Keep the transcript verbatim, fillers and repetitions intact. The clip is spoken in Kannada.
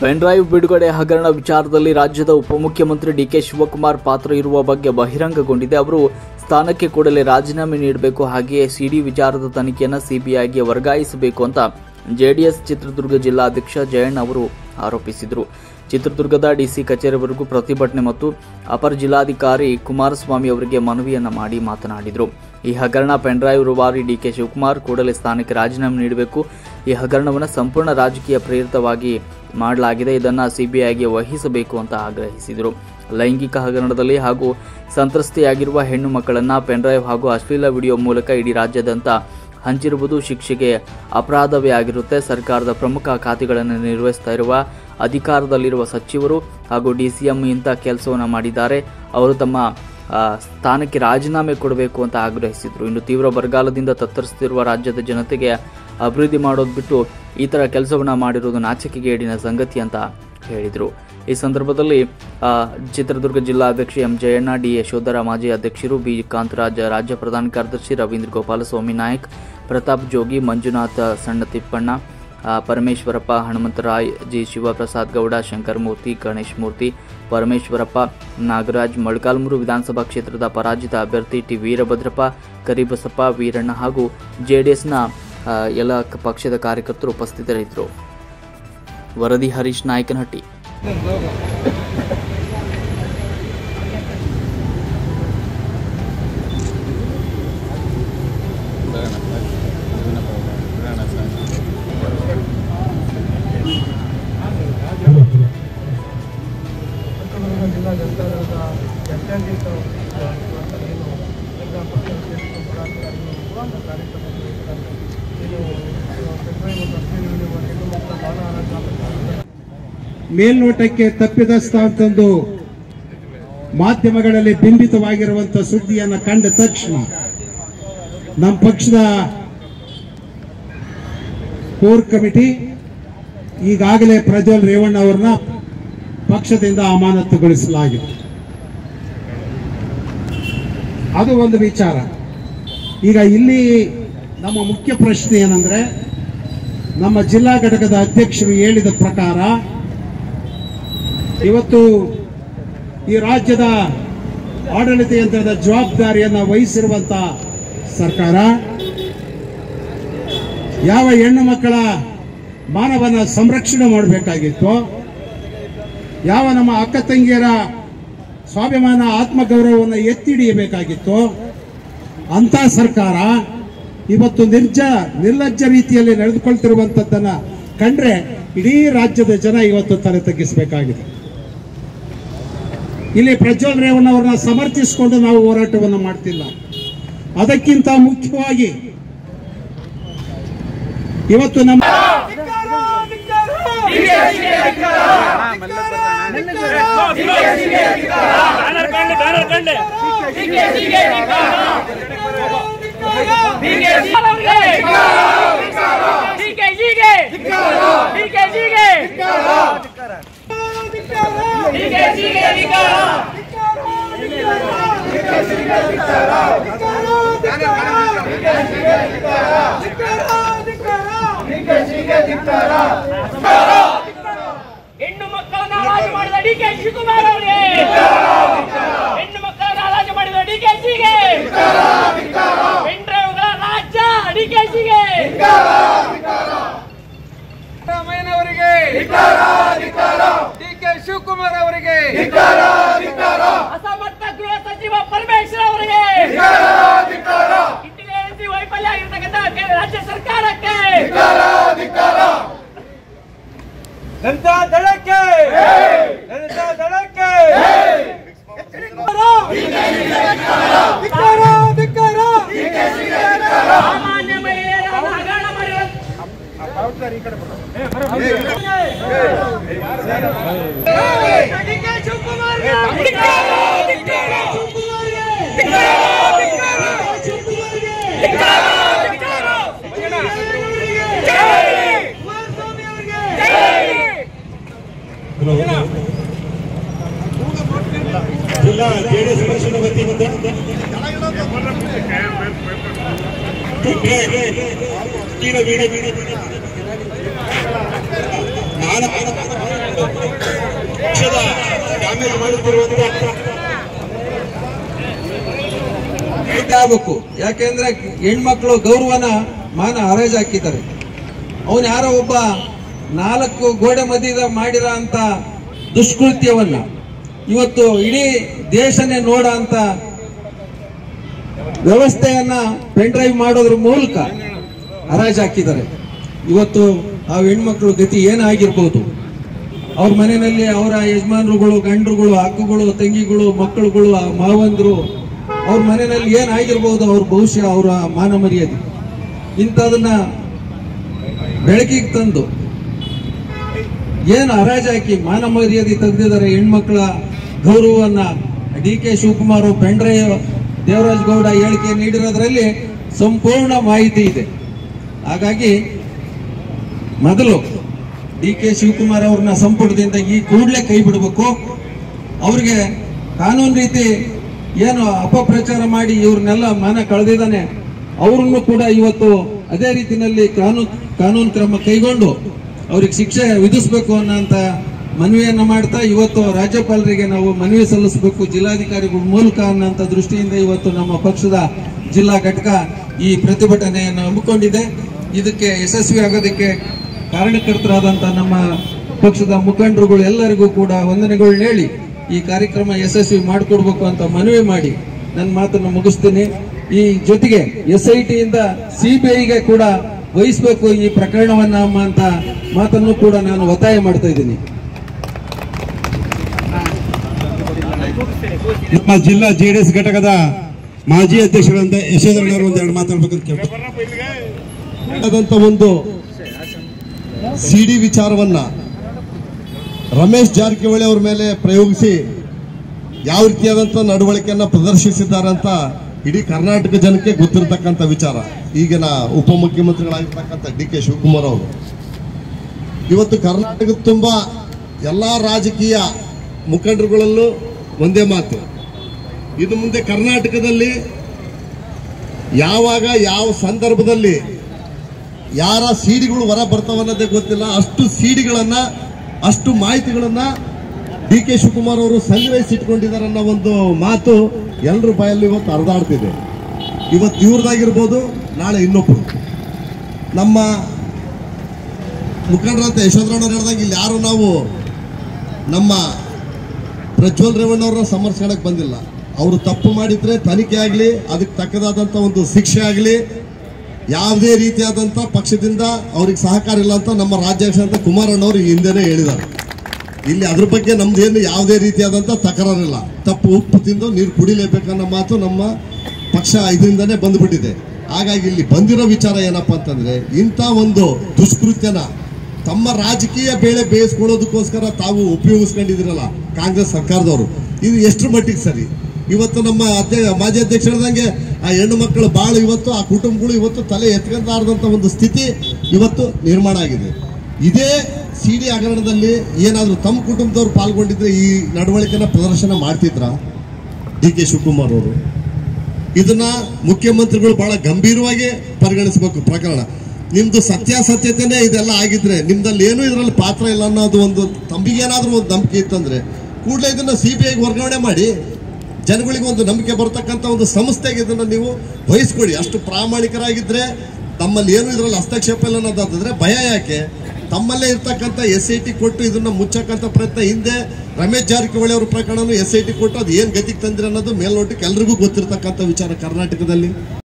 ಪೆನ್ಡ್ರೈವ್ ಬಿಡುಗಡೆ ಹಗರಣ ವಿಚಾರದಲ್ಲಿ ರಾಜ್ಯದ ಉಪಮುಖ್ಯಮಂತ್ರಿ ಡಿಕೆ ಶಿವಕುಮಾರ್ ಪಾತ್ರ ಇರುವ ಬಗ್ಗೆ ಬಹಿರಂಗಗೊಂಡಿದೆ. ಅವರು ಸ್ಥಾನಕ್ಕೆ ಕೂಡಲೇ ರಾಜೀನಾಮೆ ನೀಡಬೇಕು, ಹಾಗೆಯೇ ಸಿಡಿ ವಿಚಾರದ ತನಿಖೆಯನ್ನು ಸಿಬಿಐಗೆ ವರ್ಗಾಯಿಸಬೇಕು ಅಂತ ಜೆಡಿಎಸ್ ಚಿತ್ರದುರ್ಗ ಜಿಲ್ಲಾಧ್ಯಕ್ಷ ಜಯಣ್ಣ ಅವರು ಆರೋಪಿಸಿದರು. ಚಿತ್ರದುರ್ಗದ ಡಿಸಿ ಕಚೇರಿವರೆಗೂ ಪ್ರತಿಭಟನೆ ಮತ್ತು ಅಪರ ಜಿಲ್ಲಾಧಿಕಾರಿ ಕುಮಾರಸ್ವಾಮಿ ಅವರಿಗೆ ಮನವಿಯನ್ನ ಮಾಡಿ ಮಾತನಾಡಿದರು. ಈ ಹಗರಣ ಪೆನ್ಡ್ರೈವ್ ರೂವಾರಿ ಡಿಕೆ ಶಿವಕುಮಾರ್ ಕೂಡಲೇ ಸ್ಥಾನಕ್ಕೆ ರಾಜೀನಾಮೆ ನೀಡಬೇಕು. ಈ ಹಗರಣವನ್ನು ಸಂಪೂರ್ಣ ರಾಜಕೀಯ ಪ್ರೇರಿತವಾಗಿ ಮಾಡಲಾಗಿದೆ, ಇದನ್ನು ಸಿಬಿಐಗೆ ವಹಿಸಬೇಕು ಅಂತ ಆಗ್ರಹಿಸಿದರು. ಲೈಂಗಿಕ ಹಗರಣದಲ್ಲಿ ಹಾಗೂ ಸಂತ್ರಸ್ತೆಯಾಗಿರುವ ಹೆಣ್ಣು ಮಕ್ಕಳನ್ನು ಪೆನ್ಡ್ರೈವ್ ಹಾಗೂ ಅಶ್ಲೀಲ ವಿಡಿಯೋ ಮೂಲಕ ಇಡೀ ರಾಜ್ಯಾದ್ಯಂತ ಹಂಚಿರುವುದು ಶಿಕ್ಷೆಗೆ ಅಪರಾಧವೇ ಆಗಿರುತ್ತೆ. ಸರ್ಕಾರದ ಪ್ರಮುಖ ಖಾತೆಗಳನ್ನು ನಿರ್ವಹಿಸ್ತಾ ಇರುವ ಅಧಿಕಾರದಲ್ಲಿರುವ ಸಚಿವರು ಹಾಗೂ ಡಿಸಿಎಂ ಇಂಥ ಕೆಲಸವನ್ನು ಮಾಡಿದ್ದಾರೆ. ಅವರು ತಮ್ಮ ಸ್ಥಾನಕ್ಕೆ ರಾಜೀನಾಮೆ ಕೊಡಬೇಕು ಅಂತ ಆಗ್ರಹಿಸಿದರು. ಇನ್ನು ತೀವ್ರ ಬರಗಾಲದಿಂದ ತತ್ತರಿಸುತ್ತಿರುವ ರಾಜ್ಯದ ಜನತೆಗೆ ಅಭಿವೃದ್ಧಿ ಮಾಡೋದು ಬಿಟ್ಟು ಈ ಥರ ಕೆಲಸವನ್ನು ಮಾಡಿರುವುದು ನಾಚಿಕೆಗೇಡಿನ ಸಂಗತಿ ಅಂತ ಹೇಳಿದರು. ಈ ಸಂದರ್ಭದಲ್ಲಿ ಚಿತ್ರದುರ್ಗ ಜಿಲ್ಲಾಧ್ಯಕ್ಷ ಎಂ ಜಯಣ್ಣ, ಡಿ ಯಶೋಧರ ಮಾಜಿ ಅಧ್ಯಕ್ಷರು, ಬಿ ಕಾಂತರಾಜ್ ರಾಜ್ಯ ಪ್ರಧಾನ ಕಾರ್ಯದರ್ಶಿ, ರವೀಂದ್ರ ಗೋಪಾಲಸ್ವಾಮಿ ನಾಯಕ್, ಪ್ರತಾಪ್ ಜೋಗಿ, ಮಂಜುನಾಥ ಸಣ್ಣತಿಪ್ಪಣ್ಣ, ಪರಮೇಶ್ವರಪ್ಪ, ಹನುಮಂತರಾಯ್, ಜಿ ಶಿವಪ್ರಸಾದ್ ಗೌಡ, ಶಂಕರಮೂರ್ತಿ, ಗಣೇಶ್ ಮೂರ್ತಿ, ಪರಮೇಶ್ವರಪ್ಪ, ನಾಗರಾಜ್, ಮೊಳಕಾಲ್ಮೂರು ವಿಧಾನಸಭಾ ಕ್ಷೇತ್ರದ ಪರಾಜಿತ ಅಭ್ಯರ್ಥಿ ಟಿ ವೀರಭದ್ರಪ್ಪ, ಕರಿಬಸಪ್ಪ, ವೀರಣ್ಣ ಹಾಗೂ ಜೆಡಿಎಸ್ನ ಎಲ್ಲ ಪಕ್ಷದ ಕಾರ್ಯಕರ್ತರು ಉಪಸ್ಥಿತರಿದ್ದರು. ವರದಿ ಹರೀಶ್ ನಾಯಕನಹಟ್ಟಿ. ಮೇಲ್ನೋಟಕ್ಕೆ ತಪ್ಪಿದಸ್ತ ಅಂತಂದು ಮಾಧ್ಯಮಗಳಲ್ಲಿ ಬಿಂಬಿತವಾಗಿರುವಂತಹ ಸುದ್ದಿಯನ್ನು ಕಂಡ ತಕ್ಷಣ ನಮ್ಮ ಪಕ್ಷದ ಕೋರ್ ಕಮಿಟಿ ಈಗಾಗಲೇ ಪ್ರಜ್ವಲ್ ರೇವಣ್ಣ ಅವರನ್ನ ಪಕ್ಷದಿಂದ ಅಮಾನತುಗೊಳಿಸಲಾಗಿದೆ. ಅದು ಒಂದು ವಿಚಾರ. ಈಗ ಇಲ್ಲಿ ನಮ್ಮ ಮುಖ್ಯ ಪ್ರಶ್ನೆ ಏನಂದ್ರೆ, ನಮ್ಮ ಜಿಲ್ಲಾ ಘಟಕದ ಅಧ್ಯಕ್ಷರು ಹೇಳಿದ ಪ್ರಕಾರ ಇವತ್ತು ಈ ರಾಜ್ಯದ ಆಡಳಿತ ಯಂತ್ರದ ಜವಾಬ್ದಾರಿಯನ್ನು ವಹಿಸಿರುವಂತಹ ಸರ್ಕಾರ ಯಾವ ಹೆಣ್ಣು ಮಕ್ಕಳ ಮಾನವನ ಸಂರಕ್ಷಣೆ ಮಾಡಬೇಕಾಗಿತ್ತು, ಯಾವ ನಮ್ಮ ಅಕ್ಕ ತಂಗಿಯರ ಸ್ವಾಭಿಮಾನ ಆತ್ಮಗೌರವವನ್ನು ಎತ್ತಿ ಹಿಡಿಯಬೇಕಾಗಿತ್ತು, ಅಂತ ಸರ್ಕಾರ ಇವತ್ತು ನಿರ್ಜ ನಿರ್ಲಜ್ಜ ರೀತಿಯಲ್ಲಿ ನಡೆದುಕೊಳ್ತಿರುವಂತದ್ದನ್ನ ಕಂಡ್ರೆ ಇಡೀ ರಾಜ್ಯದ ಜನ ಇವತ್ತು ತಲೆ ತಗ್ಗಿಸಬೇಕಾಗಿದೆ. ಇಲ್ಲಿ ಪ್ರಜ್ವಲ್ ರೇವಣ್ಣ ಅವರನ್ನ ಸಮರ್ಥಿಸಿಕೊಂಡು ನಾವು ಹೋರಾಟವನ್ನು ಮಾಡ್ತಿಲ್ಲ. ಅದಕ್ಕಿಂತ ಮುಖ್ಯವಾಗಿ ಇವತ್ತು ನಮ್ಮ ಹೆಣ್ಣು ಮಕ್ಕಳನ್ನ ರಾಜ ಮಾಡಿದ ಡಿಕೆ ಶಿವಕುಮಾರ್ ಅವರಿಗೆ, ಹೆಣ್ಣು ಮಕ್ಕಳನ್ನ ರಾಜ ಮಾಡಿದ ಡಿಕೆಶಿಗೆ, ಪೆನ್ಡ್ರೈವ್ಗಳ ರಾಜ್ಯ ಡಿಕೆಶಿಗೆ, ಸಿದ್ದರಾಮಯ್ಯನವರಿಗೆ, ಡಿಕೆ ಶಿವಕುಮಾರ್ ಅವರಿಗೆ, ಅಸಮರ್ಥ ಗೃಹ ಸಚಿವ ಪರಮೇಶ್ವರ್ ಅವರಿಗೆ, ಇಂಟೆಲಿಜೆನ್ಸಿ ವೈಫಲ್ಯ ಆಗಿರ್ತಕ್ಕಂಥ ರಾಜ್ಯ ಸರ್ಕಾರಕ್ಕೆ, ಜನತಾ ದಳಕ್ಕೆ, ಜನತಾ ದಳಕ್ಕೆ ಸಾಮಾನ್ಯ ಮಹಿಳೆಯರನ್ನು ಹಗರಣ ಮಾಡಿರುವ ಡಿಕೆ ಶಿವಕುಮಾರ್ ಜಿಲ್ಲಾ ಜೆಡಿಎಸ್ ಪಕ್ಷದ ವತಿಯಿಂದ ನಾನು ಡ್ಯಾಮೇಜ್ ಮಾಡುತ್ತಿರುವಂತ ಆಗ್ಬೇಕು. ಯಾಕೆಂದ್ರೆ ಹೆಣ್ಮಕ್ಳು ಗೌರವನ ಮಾನ ಹರಾಜು ಹಾಕಿದ್ದಾರೆ. ಅವನು ಯಾರೋ ಒಬ್ಬ ನಾಲ್ಕು ಗೋಡೆ ಮಧ್ಯದ ಮಾಡಿರೋ ಅಂತ ದುಷ್ಕೃತ್ಯವನ್ನ ಇವತ್ತು ಇಡೀ ದೇಶನೇ ನೋಡ ಅಂತ ವ್ಯವಸ್ಥೆಯನ್ನ ಪೆನ್ ಡ್ರೈವ್ ಮಾಡೋದ್ರ ಮೂಲಕ ಹರಾಜು ಹಾಕಿದ್ದಾರೆ. ಇವತ್ತು ಆ ಹೆಣ್ಮಕ್ಳು ಗತಿ ಏನಾಗಿರ್ಬೋದು? ಅವ್ರ ಮನೆಯಲ್ಲಿ ಅವರ ಯಜಮಾನರುಗಳು, ಗಂಡರುಗಳು, ಅಕ್ಕಗಳು, ತಂಗಿಗಳು, ಮಕ್ಕಳುಗಳು, ಮಾವಂದ್ರು ಅವ್ರ ಮನೆಯಲ್ಲಿ ಏನಾಗಿರ್ಬೋದು? ಅವ್ರ ಭವಿಷ್ಯ, ಅವರ ಮಾನ ಮರ್ಯಾದೆ ಇಂಥದನ್ನ ಬೆಳಕಿಗೆ ತಂದು ಏನು ಹರಾಜು ಹಾಕಿ ಮಾನ ಮರ್ಯಾದೆ ತೆಗೆದಿದ್ದಾರೆ. ಹೆಣ್ಮಕ್ಳ ಗೌರವವನ್ನ D K Shivakumar pen drive Devaraj Gowda ಹೇಳಿಕೆ ನೀಡಿರೋದ್ರಲ್ಲಿ ಸಂಪೂರ್ಣ ಮಾಹಿತಿ ಇದೆ. ಹಾಗಾಗಿ ಮೊದಲು ಡಿ ಕೆ ಶಿವಕುಮಾರ್ ಅವ್ರನ್ನ ಸಂಪುಟದಿಂದ ಈ ಕೂಡಲೇ ಕೈ ಬಿಡಬೇಕು. ಅವ್ರಿಗೆ ಕಾನೂನು ರೀತಿ ಏನು ಅಪಪ್ರಚಾರ ಮಾಡಿ ಇವ್ರನ್ನೆಲ್ಲ ಮಾನ ಕಳೆದಿದ್ದಾನೆ, ಅವ್ರನ್ನು ಕೂಡ ಇವತ್ತು ಅದೇ ರೀತಿಯಲ್ಲಿ ಕಾನೂನು ಕಾನೂನು ಕ್ರಮ ಕೈಗೊಂಡು ಅವ್ರಿಗೆ ಶಿಕ್ಷೆ ವಿಧಿಸಬೇಕು ಅನ್ನೋಂಥ ಮನವಿಯನ್ನ ಮಾಡ್ತಾ ಇವತ್ತು ರಾಜ್ಯಪಾಲರಿಗೆ ನಾವು ಮನವಿ ಸಲ್ಲಿಸಬೇಕು ಜಿಲ್ಲಾಧಿಕಾರಿಗಳ ಮೂಲಕ ಅನ್ನೋಂಥ ದೃಷ್ಟಿಯಿಂದ ಇವತ್ತು ನಮ್ಮ ಪಕ್ಷದ ಜಿಲ್ಲಾ ಘಟಕ ಈ ಪ್ರತಿಭಟನೆಯನ್ನು ಹಮ್ಮಿಕೊಂಡಿದೆ. ಇದಕ್ಕೆ ಯಶಸ್ವಿ ಆಗೋದಕ್ಕೆ ಕಾರಣಕರ್ತರಾದಂಥ ನಮ್ಮ ಪಕ್ಷದ ಮುಖಂಡರುಗಳು ಎಲ್ಲರಿಗೂ ಕೂಡ ವಂದನೆಗಳನ್ನ ಹೇಳಿ ಈ ಕಾರ್ಯಕ್ರಮ ಯಶಸ್ವಿ ಮಾಡಿಕೊಡ್ಬೇಕು ಅಂತ ಮನವಿ ಮಾಡಿ ನನ್ನ ಮಾತನ್ನು ಮುಗಿಸ್ತೀನಿ. ಈ ಜೊತೆಗೆ ಎಸ್ ಐ ಟಿಯಿಂದ ಸಿಬಿಐಗೆ ಕೂಡ ವಹಿಸಬೇಕು ಈ ಪ್ರಕರಣವನ್ನ ಅಂತ ಮಾತನ್ನು ಕೂಡ ನಾನು ಒತ್ತಾಯ ಮಾಡ್ತಾ ಇದ್ದೀನಿ. ನಮ್ಮ ಜಿಲ್ಲಾ ಜೆಡಿಎಸ್ ಘಟಕದ ಮಾಜಿ ಅಧ್ಯಕ್ಷರಾದ ಯಶೋಧರಣ್ಣವರು ಒಂದೆರಡು ಮಾತಾಡ್ಬೇಕಂತ ಕೇಳ್ತಾರೆ. ಒಂದು ಸಿಡಿ ವಿಚಾರವನ್ನ ರಮೇಶ್ ಜಾರಕಿಹೊಳಿ ಅವರ ಮೇಲೆ ಪ್ರಯೋಗಿಸಿ ಯಾವ ರೀತಿಯಾದಂಥ ನಡವಳಿಕೆಯನ್ನ ಪ್ರದರ್ಶಿಸಿದ್ದಾರಂತ ಇಡೀ ಕರ್ನಾಟಕ ಜನಕ್ಕೆ ಗೊತ್ತಿರತಕ್ಕಂಥ ವಿಚಾರ. ಈಗಿನ ಉಪಮುಖ್ಯಮಂತ್ರಿಗಳಾಗಿರ್ತಕ್ಕಂಥ ಡಿ ಕೆ ಶಿವಕುಮಾರ್ ಅವರು ಇವತ್ತು ಕರ್ನಾಟಕದ ತುಂಬ ಎಲ್ಲ ರಾಜಕೀಯ ಮುಖಂಡರುಗಳಲ್ಲೂ ಒಂದೇ ಮಾತು, ಇನ್ನು ಮುಂದೆ ಕರ್ನಾಟಕದಲ್ಲಿ ಯಾವಾಗ ಯಾವ ಸಂದರ್ಭದಲ್ಲಿ ಯಾರ ಸಿಡಿಗಳು ಹೊರ ಬರ್ತಾವನ್ನೋದೇ ಗೊತ್ತಿಲ್ಲ. ಅಷ್ಟು ಸಿಡಿಗಳನ್ನ ಅಷ್ಟು ಮಾಹಿತಿಗಳನ್ನ ಡಿ ಕೆ ಶಿವಕುಮಾರ್ ಅವರು ಸಂಗ್ರಹಿಸಿಟ್ಕೊಂಡಿದ್ದಾರೆ ಅನ್ನೋ ಒಂದು ಮಾತು ಎಲ್ಲರ ಬಾಯಲ್ಲಿ ಇವತ್ತು ಹರಿದಾಡ್ತಿದೆ. ಇವತ್ತು ಇವ್ರದಾಗಿರ್ಬೋದು, ನಾಳೆ ಇನ್ನೊಬ್ರು. ನಮ್ಮ ಮುಖಂಡರಂತ ಯಶೋಧರಣ್ಣವ್ರು ಹೇಳ್ದಂಗೆ ಇಲ್ಲಿ ಯಾರು ನಾವು ನಮ್ಮ ಪ್ರಜ್ವಲ್ ರೇವಣ್ಣವ್ರನ್ನ ಸಮರ್ಸ್ಕೊಳಕ್ ಬಂದಿಲ್ಲ. ಅವರು ತಪ್ಪು ಮಾಡಿದ್ರೆ ತನಿಖೆ ಆಗಲಿ, ಅದಕ್ಕೆ ತಕ್ಕದಾದಂಥ ಒಂದು ಶಿಕ್ಷೆ ಆಗಲಿ, ಯಾವುದೇ ರೀತಿಯಾದಂಥ ಪಕ್ಷದಿಂದ ಅವ್ರಿಗೆ ಸಹಕಾರ ಇಲ್ಲ ಅಂತ ನಮ್ಮ ರಾಜ್ಯಾಧ್ಯಕ್ಷ ಅಂತ ಕುಮಾರಣ್ಣವರು ಹಿಂದೆನೇ ಹೇಳಿದ್ದಾರೆ. ಇಲ್ಲಿ ಅದ್ರ ಬಗ್ಗೆ ನಮ್ದೇನು ಯಾವುದೇ ರೀತಿಯಾದಂಥ ತಕರಾರಿಲ್ಲ. ತಪ್ಪು ಉಪ್ಪು ತಿಂದು ನೀರು ಕುಡಿಲೇಬೇಕನ್ನೋ ಮಾತು ನಮ್ಮ ಪಕ್ಷ ಇದರಿಂದನೇ ಬಂದ್ಬಿಟ್ಟಿದೆ. ಹಾಗಾಗಿ ಇಲ್ಲಿ ಬಂದಿರೋ ವಿಚಾರ ಏನಪ್ಪಾ ಅಂತಂದ್ರೆ, ಇಂಥ ಒಂದು ದುಷ್ಕೃತ್ಯನ ತಮ್ಮ ರಾಜಕೀಯ ಬೇಳೆ ಬೇಯಿಸ್ಕೊಳ್ಳೋದಕ್ಕೋಸ್ಕರ ತಾವು ಉಪಯೋಗಿಸ್ಕೊಂಡಿದ್ದೀರಲ್ಲ ಕಾಂಗ್ರೆಸ್ ಸರ್ಕಾರದವರು, ಇದು ಎಷ್ಟು ಮಟ್ಟಿಗೆ ಸರಿ? ಇವತ್ತು ನಮ್ಮ ಅಧ್ಯಕ್ಷ ಮಾಜಿ ಅಧ್ಯಕ್ಷ ಹೇಳಿದಂಗೆ ಆ ಹೆಣ್ಣು ಮಕ್ಕಳು ಬಾಳು ಇವತ್ತು ಆ ಕುಟುಂಬಗಳು ಇವತ್ತು ತಲೆ ಎತ್ಕೊಂಡಾರದಂತ ಒಂದು ಸ್ಥಿತಿ ಇವತ್ತು ನಿರ್ಮಾಣ ಆಗಿದೆ. ಇದೇ ಸಿ ಡಿ ಹಗರಣದಲ್ಲಿ ಏನಾದರೂ ತಮ್ಮ ಕುಟುಂಬದವ್ರು ಪಾಲ್ಗೊಂಡಿದ್ರೆ ಈ ನಡವಳಿಕೆನ ಪ್ರದರ್ಶನ ಮಾಡ್ತಿದ್ರ ಡಿ ಕೆ ಶಿವಕುಮಾರ್ ಅವರು? ಇದನ್ನ ಮುಖ್ಯಮಂತ್ರಿಗಳು ಬಹಳ ಗಂಭೀರವಾಗಿ ಪರಿಗಣಿಸಬೇಕು. ಪ್ರಕರಣ ನಿಮ್ದು ಸತ್ಯಾಸತ್ಯತೆನೇ ಇದೆಲ್ಲ ಆಗಿದ್ರೆ, ನಿಮ್ದಲ್ಲಿ ಏನೂ ಇದರಲ್ಲಿ ಪಾತ್ರ ಇಲ್ಲ ಅನ್ನೋದು ಒಂದು ತಮ್ಮಿಗೇನಾದ್ರೂ ಒಂದು ನಂಬಿಕೆ ಇತ್ತಂದ್ರೆ ಕೂಡಲೇ ಇದನ್ನ ಸಿ ಬಿ ಐಗೆ ವರ್ಗಾವಣೆ ಮಾಡಿ ಜನಗಳಿಗೆ ಒಂದು ನಂಬಿಕೆ ಬರ್ತಕ್ಕಂಥ ಒಂದು ಸಂಸ್ಥೆಗೆ ಇದನ್ನ ನೀವು ವಹಿಸ್ಕೊಡಿ. ಅಷ್ಟು ಪ್ರಾಮಾಣಿಕರಾಗಿದ್ರೆ, ತಮ್ಮಲ್ಲಿ ಏನು ಇದರಲ್ಲಿ ಹಸ್ತಕ್ಷೇಪ ಇಲ್ಲ ಅನ್ನೋದಾದ್ರೆ ಭಯ ಯಾಕೆ? ತಮ್ಮಲ್ಲೇ ಇರ್ತಕ್ಕಂಥ ಎಸ್ ಐ ಟಿ ಕೊಟ್ಟು ಇದನ್ನ ಮುಚ್ಚಕ್ಕಂಥ ಪ್ರಯತ್ನ ಹಿಂದೆ ರಮೇಶ್ ಜಾರಕಿಹೊಳಿ ಅವ್ರ ಪ್ರಕರಣನು ಎಸ್ ಐ ಟಿ ಕೊಟ್ಟು ಅದು ಏನ್ ಗತಿಗೆ ತಂದಿರ ಅನ್ನೋದು ಮೇಲ್ನೋಟಕ್ಕೆ ಎಲ್ರಿಗೂ ಗೊತ್ತಿರತಕ್ಕಂಥ ವಿಚಾರ ಕರ್ನಾಟಕದಲ್ಲಿ.